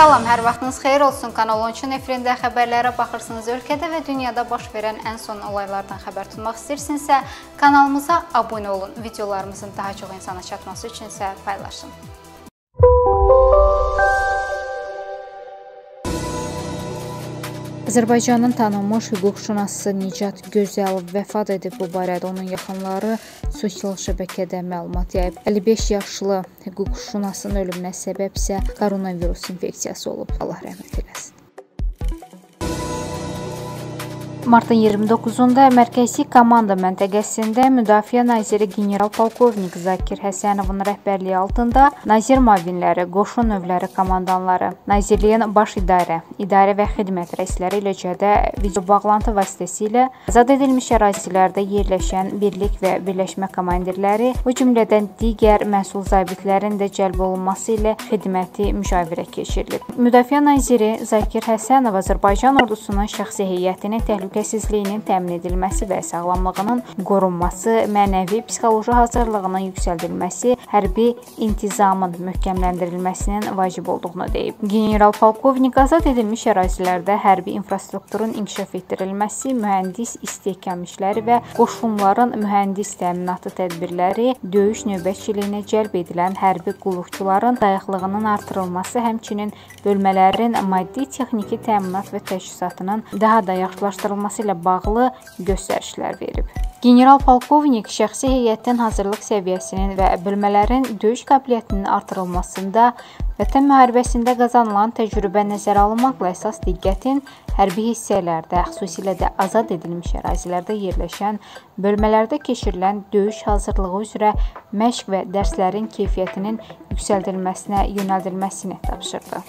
Salam, hər vaxtınız xeyir olsun. Kanal 13-ün efirində xəbərlərə baxırsınız. Ölkədə və dünyada baş verən ən son olaylardan xəbər tutmaq istəyirsinizsə, kanalımıza abunə olun. Videolarımızın daha çox insana çatması üçün isə paylaşın. Azərbaycanın tanınmış hüquqşünası Nicat Gözəlov vəfat edib. Bu barədə onun yaxınları sosial şəbəkədə məlumat yayıb. 55 yaşlı hüquqşünasın ölümünə səbəb isə koronavirus infeksiyası olub. Allah rəhmət eləsin. Martın 29-da Mərkəzi Komanda məntəqəsində Müdafiə Naziri general-polkovnik Zakir Həsənovun rəhbərliyi altında nazir müavinləri, qoşun növləri komandanları, Nazirliyin baş idarə və xidmət rəisləri eləcədə video bağlantı vasitəsilə azad edilmiş ərazilərdə yerləşən birlik və birləşmə komandirləri, o cümlədən digər məsul zabitlərin də cəlb olunması ilə xidməti müşavirə keçirilib. Müdafiə Naziri Zakir Həsənov Azərbaycan ordusunun şəxsi heyətinin təhlükəsizliyinin təmin edilməsi və sağlamlığının qorunması, mənəvi-psixoloji hazırlığının yüksəldilməsi, hərbi intizamın möhkəmləndirilməsinin vacib olduğunu deyib. General-polkovnik azad edilmiş ərazilərdə hərbi infrastrukturun inkişaf etdirilməsi, mühəndis istehkam işləri və qoşunların mühəndis təminatı tədbirləri, döyüş növbətçiliyinə cəlb edilən hərbi qulluqçuların dayaqlığının artırılması, həmçinin bölmələrin maddi-texniki təminat və təchizatının daha da yaxşılaşdırılması ilə bağlı göstərişlər verib. General-polkovnik şəxsi heyətin hazırlıq səviyyəsinin və bölmələrin döyüş qabiliyyətinin artırılmasında, Vətən müharibəsində qazanılan təcrübə nəzərə alınmaqla əsas diqqətin hərbi hissələrdə, xüsusilə də azad edilmiş ərazilərdə yerləşən bölmələrdə keçirilən döyüş hazırlığı üzrə məşq və dərslərin keyfiyyətinin yüksəldilməsinə yönəldilməsini tapşırdı.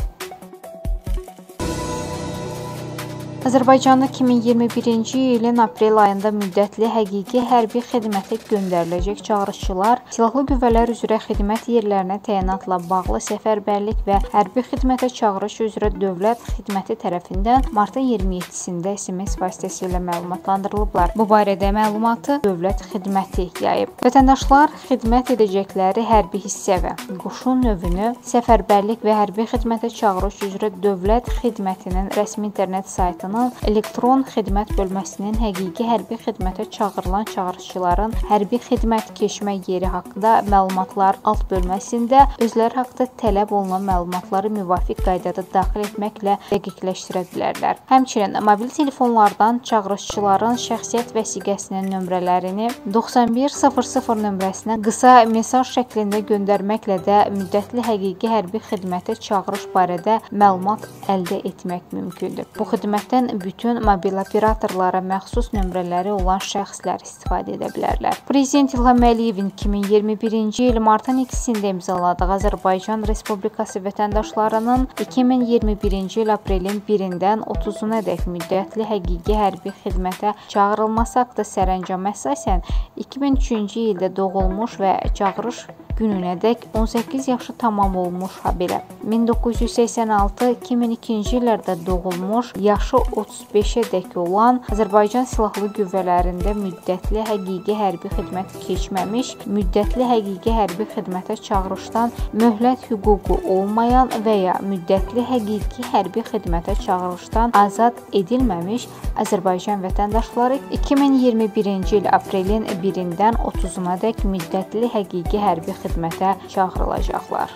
Azərbaycanda 2021-ci ilin aprel ayında müddətli həqiqi hərbi xidmətə göndəriləcək çağırışçılar silahlı qüvvələr üzrə xidmət yerlərinə təyinatla bağlı səfərbərlik və hərbi xidmətə çağırış üzrə dövlət xidməti tərəfindən martın 27-sində SMS vasitəsilə məlumatlandırılıblar. Bu barədə məlumatı dövlət xidməti yayıb. Vətəndaşlar xidmət edəcəkləri hərbi hissə və qoşun növünü səfərbərlik və hərbi xidmətə çağırış üzrə dövlət xidmətinin rəsmi internet saytını elektron xidmət bölməsinin həqiqi hərbi xidmətə çağırılan çağırışçıların hərbi xidmət keçmə yeri haqqında məlumatlar alt bölməsində özləri haqqında tələb olunan məlumatları müvafiq qaydada daxil etməklə dəqiqləşdirə bilərlər. Həmçinin mobil telefonlardan çağırışçıların şəxsiyyət vəsiqəsinin nömrələrini 9100 nömrəsinə qısa mesaj şəklində göndərməklə də müddətli həqiqi hərbi xidmətə çağırış barədə məlumat əldə etmək mümkündür. Bu xidmətdən bütün mobil operatorlara məxsus nömrələri olan şəxslər istifadə edə bilərlər. Prezident İlham Əliyevin 2021-ci il martın 2-sində imzaladığı Azərbaycan Respublikası vətəndaşlarının 2021-ci il aprelin 1-dən 30-unadək müddətli həqiqi hərbi xidmətə çağırılması haqqında sərəncama əsasən 2003-cü ildə doğulmuş və çağırış gününədək 18 yaşı tamam olmuş, habelə 1986-2002-ci illərdə doğulmuş, yaşı 35-ədək olan, Azərbaycan Silahlı Qüvvələrində müddətli həqiqi hərbi xidmət keçməmiş, müddətli həqiqi hərbi xidmətə çağırışdan möhlət hüququ olmayan və ya müddətli həqiqi hərbi xidmətə çağırışdan azad edilməmiş Azərbaycan vətəndaşları 2021-ci il aprelin 1-dən 30-unadək müddətli həqiqi hərbi xidmətə çağırılacaqlar.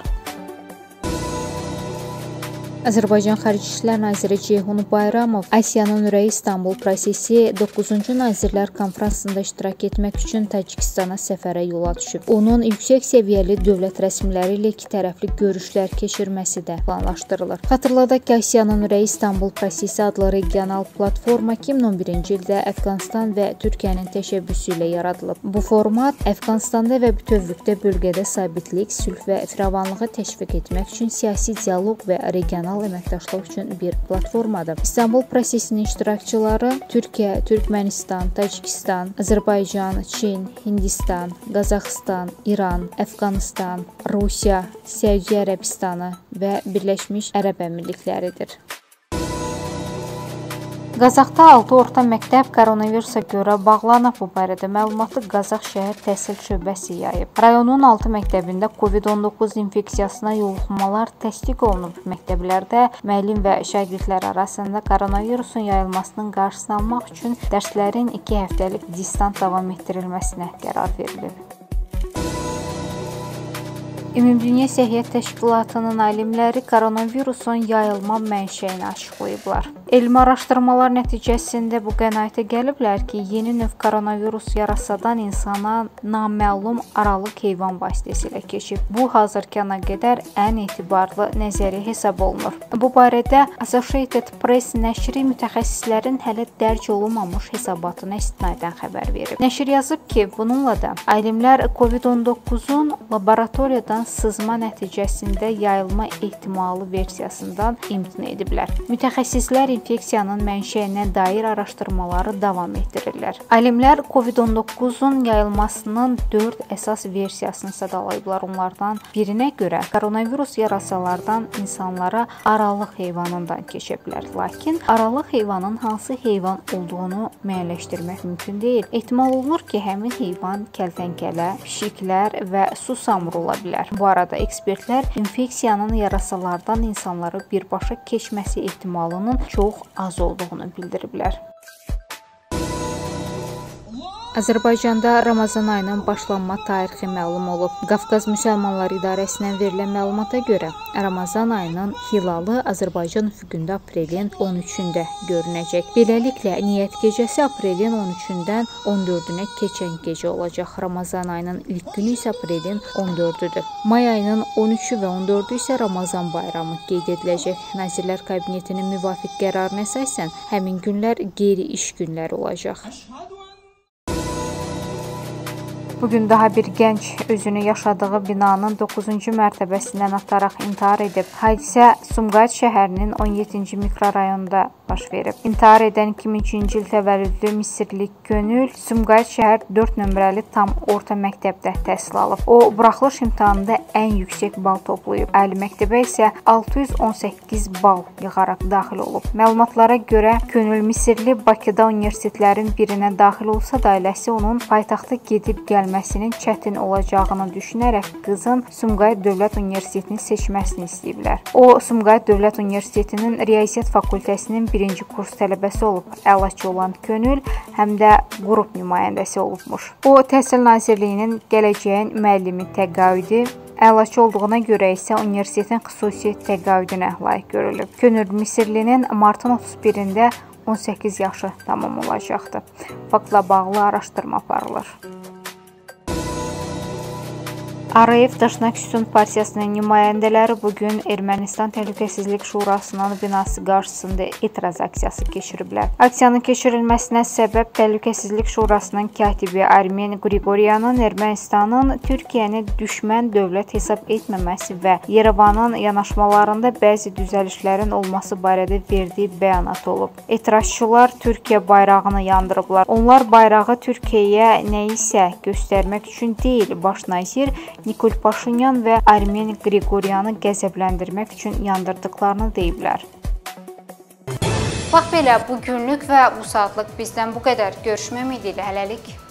Azərbaycan Xarici İşlər Naziri Ceyhun Bayramov Asiyanın ürəyi İstanbul prosesi 9-cu Nazirlər Konfransında iştirak etmək üçün Tacikistana səfərə yola düşüb. Onun yüksək səviyyəli dövlət rəsmiləri ilə iki tərəfli görüşlər keçirməsi də planlaşdırılır. Xatırladaq ki, Asiyanın ürəyi İstanbul prosesi adlı regional platforma 2011-ci ildə Əfqanistan və Türkiyənin təşəbbüsü ilə yaradılıb. Bu format Əfqanistanda və bütövlükdə bölgədə sabitlik, sülh və firavanlığı təşviq etmək üçün siyasi dialoq və regional əməkdaşlıq üçün bir platformadır. İstanbul prosesinin iştirakçıları Türkiyə, Türkmənistan, Tacikistan, Azərbaycan, Çin, Hindistan, Qazaxıstan, İran, Əfqanistan, Rusiya, Səudiyyə Ərəbistanı və Birləşmiş Ərəb Əmirlikləridir. Qazaxda 6 orta məktəb koronavirusa görə bağlanıb. Bu barədə məlumatı Qazax şəhər təhsil şöbəsi yayıb. Rayonun 6 məktəbində COVID-19 infeksiyasına yoluxmalar təsdiq olunub. Məktəblərdə müəllim və şagirdlər arasında koronavirusun yayılmasının qarşısını almaq üçün dərslərin 2 həftəlik distant davam etdirilməsinə qərar verilib. Ümumdünya Səhiyyət Təşkilatının alimləri koronavirusun yayılma mənşəyini açıqlayıblar. Elmi araşdırmalar nəticəsində bu qənaətə gəliblər ki, yeni növ koronavirus yarasadan insana naməlum aralıq heyvan vasitəsilə keçib. Bu, hazırkana qədər ən etibarlı nəzəriyyə hesab olunur. Bu barədə Associated Press nəşri mütəxəssislərin hələ dərc olunmamış hesabatına istinadən xəbər verib. Nəşr yazıb ki, bununla da alimlər COVID-19-un laboratoriyadan sızma nəticəsində yayılma ehtimalı versiyasından imtina ediblər. Mütəxəssislər infeksiyanın mənşəyinə dair araşdırmaları davam etdirirlər. Alimlər COVID-19-un yayılmasının 4 əsas versiyasını sadalayıblar. Onlardan birinə görə koronavirus yarasalardan insanlara aralıq heyvanından keçə bilər. Lakin aralıq heyvanın hansı heyvan olduğunu müəyyənləşdirmək mümkün deyil. Ehtimal olunur ki, həmin heyvan kəltənkələ, pişiklər və susamur ola bilər. Bu arada ekspertlər infeksiyanın yarasalardan insanlara birbaşa keçməsi ehtimalının çox az olduğunu bildiriblər. Azərbaycanda Ramazan ayının başlanma tarixi məlum olub. Qafqaz Müsəlmanları İdarəsindən verilən məlumata görə Ramazan ayının hilalı Azərbaycan üfüqündə aprelin 13-də görünəcək. Beləliklə, niyyət gecəsi aprelin 13-dən 14-ünə keçən gecə olacaq. Ramazan ayının ilk günü isə aprelin 14-üdür. May ayının 13-ü və 14-ü isə Ramazan bayramı qeyd ediləcək. Nazirlər Kabinetinin müvafiq qərarına əsasən həmin günlər qeyri-iş günləri olacaq. Bugün daha bir gənc özünü yaşadığı binanın 9-cu mərtəbəsindən ataraq intihar edib. Hadisə Sumqayıt şəhərinin 17-ci mikrorayonunda baş verib. İntihar edən 2003-cü il təvəllüdlü Misirli Könül Sumqayıt şəhər 4 nömrəli tam orta məktəbdə təhsil alıb. O, buraxılış imtahanında ən yüksək bal toplayıb. Ali məktəbə isə 618 bal yığaraq daxil olub. Məlumatlara görə Könül Misirli Bakıda universitetlərin birinə daxil olsa da ailəsi onun paytaxta gedib gəlməsinin çətin olacağını düşünərək qızın Sumqayıt Dövlət Universitetini seçməsini istəyiblər. O, Sumqayıt Dövlət Universitetinin Riyaziyyat Fakültəsinin birinci kurs tələbəsi olub. Əlaçı olan Könül həm də qrup nümayəndəsi olubmuş. O, Təhsil Nazirliyinin gələcəyin müəllimi təqaüdü, əlaçı olduğuna görə isə universitetin xüsusi təqaüdünə layiq görülüb. Könül Misirlinin martın 31-də 18 yaşı tamam olacaqdı. Faktla bağlı araşdırma aparılır. Ağrıyev Daşnaküstün Partiyasının nümayəndələri bugün Ermənistan Təhlükəsizlik Şurasının binası qarşısında etiraz aksiyası keçiriblər. Aksiyanın keçirilməsinə səbəb Təhlükəsizlik Şurasının katibi Armen Qriqoryanın Ermənistanın Türkiyəni düşmən dövlət hesab etməməsi və Yerevanın yanaşmalarında bəzi düzəlişlərin olması barədə verdiyi bəyanat olub. Etirazçılar Türkiyə bayrağını yandırıblar. Onlar bayrağı Türkiyəyə nəyisə göstərmək üçün deyil, baş nazir Nikol Paşinyan və Armen Qriqoryanı qəzəbləndirmək üçün yandırdıqlarını deyiblər. Bax belə, bu günlük və bu saatlıq bizdən bu qədər. Görüşmək ümidi ilə hələlik.